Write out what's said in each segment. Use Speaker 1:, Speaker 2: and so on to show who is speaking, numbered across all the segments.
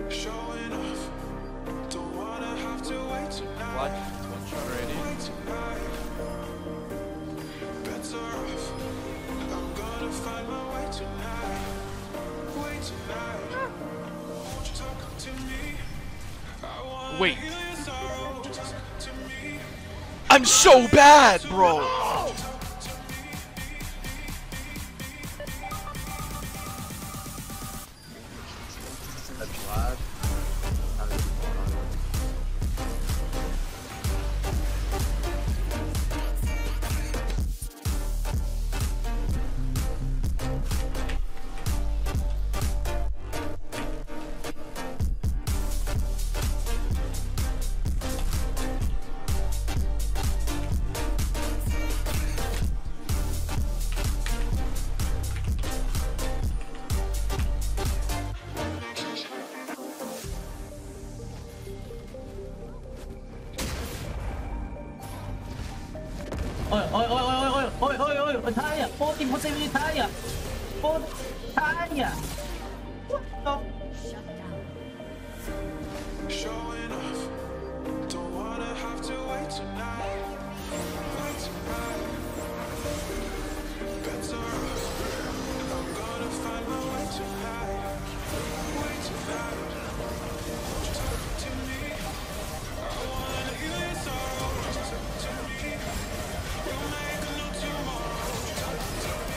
Speaker 1: What? Ready? Wait. I'm so bad, bro.
Speaker 2: Oi, Italia! 40% in Italia! Italia! What the?
Speaker 3: Showing off, don't wanna have to wait tonight. Wait tonight. Better off, I'm gonna find my way tonight. Wait tonight. Won't you talk to me? I wanna hear your sorrow. Won't you talk to me? We'll make a new tomorrow. Won't you talk to me?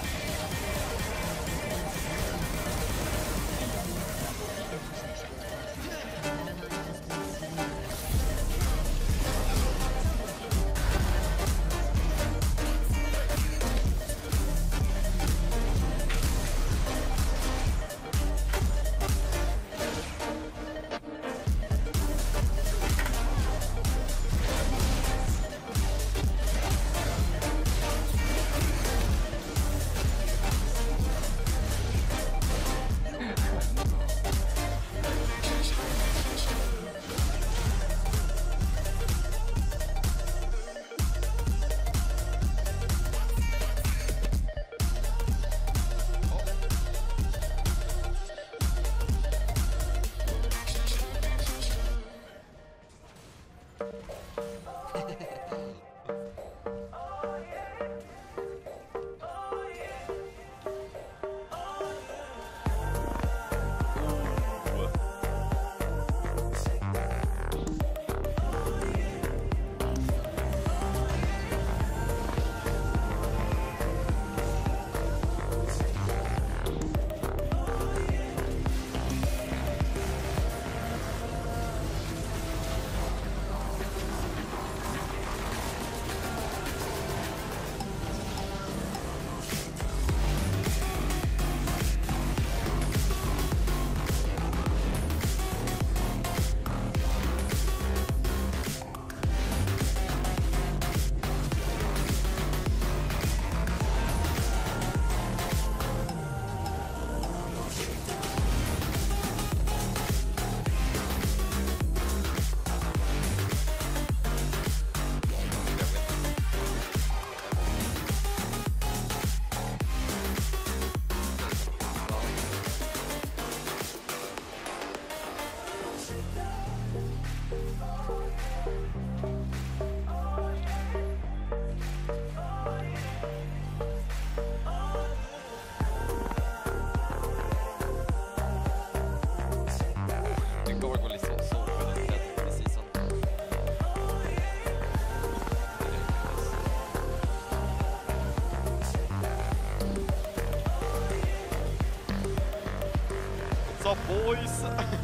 Speaker 1: What's up, boys?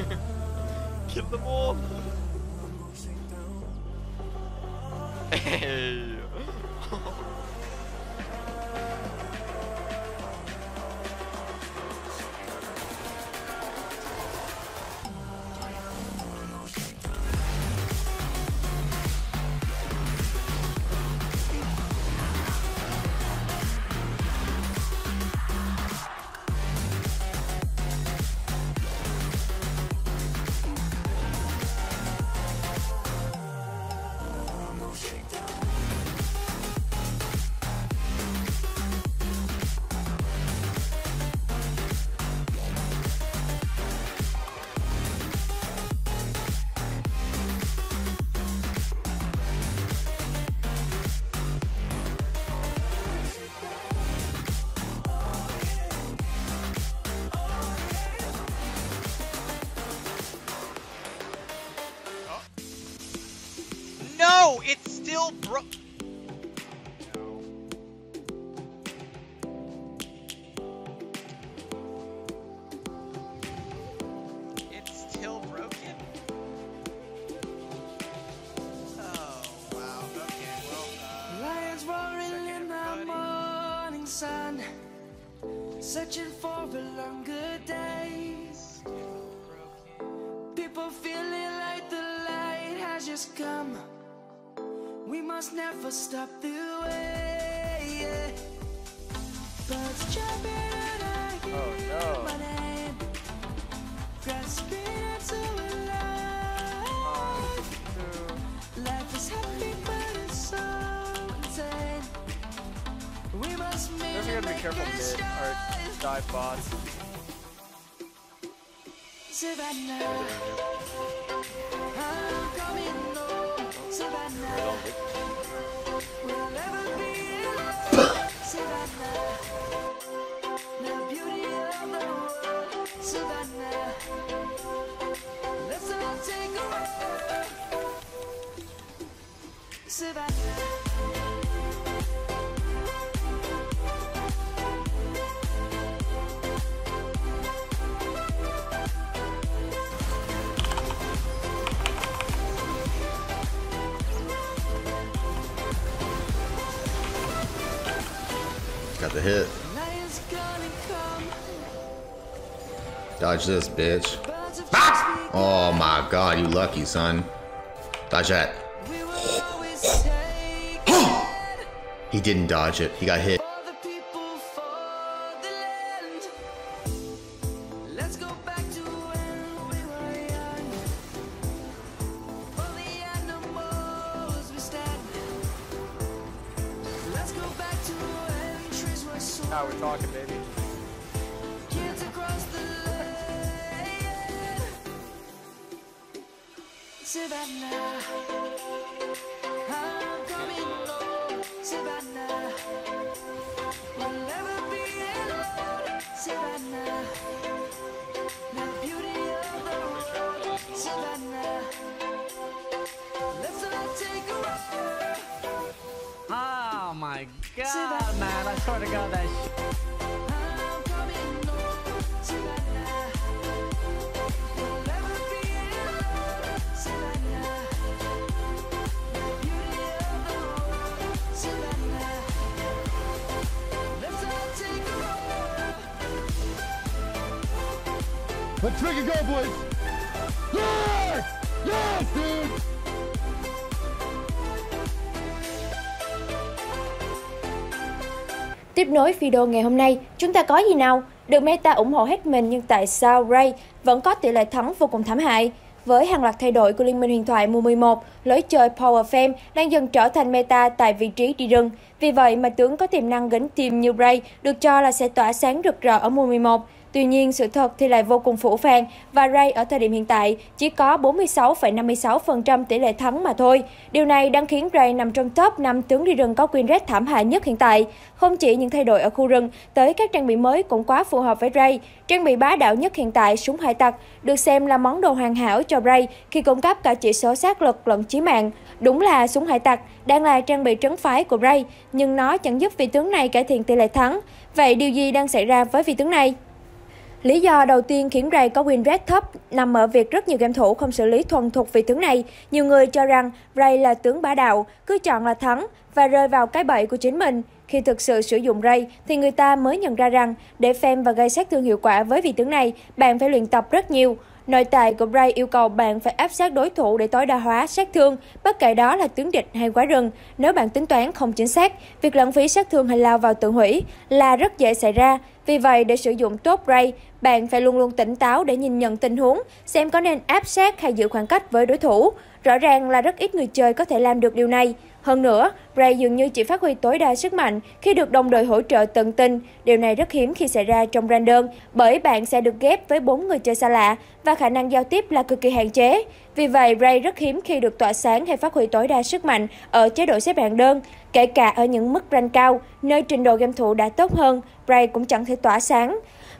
Speaker 1: Kill them all. Hey. No, it's still broke. It's still broken? Oh, wow. Okay, well,
Speaker 3: Lions roaring in the morning sun, searching for a longer day. People feeling like the light has just come. We must never stop the way. Birds jumping and I hear my name, grasping into a life. Life is happy but it's so insane. We must make
Speaker 4: Those are gonna be careful mid or dive bots.
Speaker 3: Savannah, I'm coming home. Savannah, we'll never be alone. Savannah, the beauty of the world. Savannah, let's all take a walk. Savannah.
Speaker 5: Got the hit. Dodge this, bitch. Ah! Oh my god, you lucky, son. Dodge that. He didn't dodge it. He got hit.
Speaker 4: Now we're talking, baby.
Speaker 3: Savannah, I'm coming home. Savannah, we'll never be alone. Savannah, the beauty of the world. Savannah, let's all take a walk.
Speaker 2: Oh my god, man. I swear to God that shit.
Speaker 3: I'm coming home. Savannah, we'll never be alone. Savannah, the beauty of the world. Savannah, let's all take a walk.
Speaker 5: Let trigger go, boys. Yes! Yes, dude!
Speaker 6: Tiếp nối video ngày hôm nay, chúng ta có gì nào? Được meta ủng hộ hết mình nhưng tại sao Ray vẫn có tỷ lệ thắng vô cùng thảm hại? Với hàng loạt thay đổi của Liên minh huyền thoại mùa 11, lối chơi Power Fam đang dần trở thành meta tại vị trí đi rừng. Vì vậy mà tướng có tiềm năng gánh team như Ray được cho là sẽ tỏa sáng rực rỡ ở mùa 11. Tuy nhiên, sự thật thì lại vô cùng phũ phàng và Ray ở thời điểm hiện tại chỉ có 46,56% tỷ lệ thắng mà thôi. Điều này đang khiến Ray nằm trong top 5 tướng đi rừng có win rate thảm hại nhất hiện tại. Không chỉ những thay đổi ở khu rừng, tới các trang bị mới cũng quá phù hợp với Ray. Trang bị bá đạo nhất hiện tại, súng hải tặc, được xem là món đồ hoàn hảo cho Ray khi cung cấp cả chỉ số sát lực lẫn chí mạng. Đúng là súng hải tặc đang là trang bị trấn phái của Ray, nhưng nó chẳng giúp vị tướng này cải thiện tỷ lệ thắng. Vậy điều gì đang xảy ra với vị tướng này? Lý do đầu tiên khiến Ray có win rate thấp nằm ở việc rất nhiều game thủ không xử lý thuần thục vị tướng này. Nhiều người cho rằng Ray là tướng bá đạo, cứ chọn là thắng và rơi vào cái bẫy của chính mình. Khi thực sự sử dụng Ray thì người ta mới nhận ra rằng để farm và gây sát thương hiệu quả với vị tướng này, bạn phải luyện tập rất nhiều. Nội tại của Ray yêu cầu bạn phải áp sát đối thủ để tối đa hóa sát thương, bất kể đó là tướng địch hay quái rừng. Nếu bạn tính toán không chính xác, việc lãng phí sát thương hay lao vào tự hủy là rất dễ xảy ra. Vì vậy, để sử dụng tốt Ray, bạn phải luôn luôn tỉnh táo để nhìn nhận tình huống, xem có nên áp sát hay giữ khoảng cách với đối thủ. Rõ ràng là rất ít người chơi có thể làm được điều này. Hơn nữa, Ray dường như chỉ phát huy tối đa sức mạnh khi được đồng đội hỗ trợ tận tình. Điều này rất hiếm khi xảy ra trong random, bởi bạn sẽ được ghép với 4 người chơi xa lạ và khả năng giao tiếp là cực kỳ hạn chế. Vì vậy, Ray rất hiếm khi được tỏa sáng hay phát huy tối đa sức mạnh ở chế độ xếp hạng đơn. Kể cả ở những mức rank cao, nơi trình độ game thủ đã tốt hơn, Ray cũng chẳng thể tỏa sáng.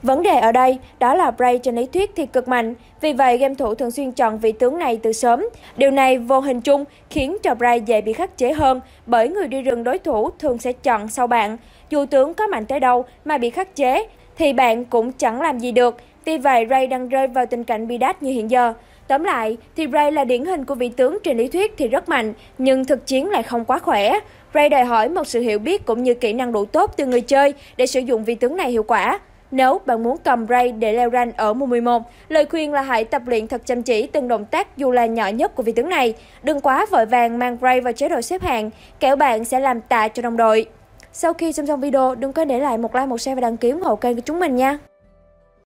Speaker 6: Vấn đề ở đây đó là Bray trên lý thuyết thì cực mạnh, vì vậy game thủ thường xuyên chọn vị tướng này từ sớm. Điều này vô hình chung khiến cho Bray dễ bị khắc chế hơn, bởi người đi rừng đối thủ thường sẽ chọn sau bạn. Dù tướng có mạnh tới đâu mà bị khắc chế thì bạn cũng chẳng làm gì được, vì vậy Bray đang rơi vào tình cảnh bi đát như hiện giờ. Tóm lại thì Bray là điển hình của vị tướng trên lý thuyết thì rất mạnh, nhưng thực chiến lại không quá khỏe. Bray đòi hỏi một sự hiểu biết cũng như kỹ năng đủ tốt từ người chơi để sử dụng vị tướng này hiệu quả. Nếu bạn muốn cầm Bray để leo rank ở mùa 11, lời khuyên là hãy tập luyện thật chăm chỉ từng động tác dù là nhỏ nhất của vị tướng này. Đừng quá vội vàng mang Bray vào chế độ xếp hạng, kẻo bạn sẽ làm tạ cho đồng đội. Sau khi xem xong video, đừng quên để lại một like, một share và đăng ký ủng hộ kênh của chúng mình nha.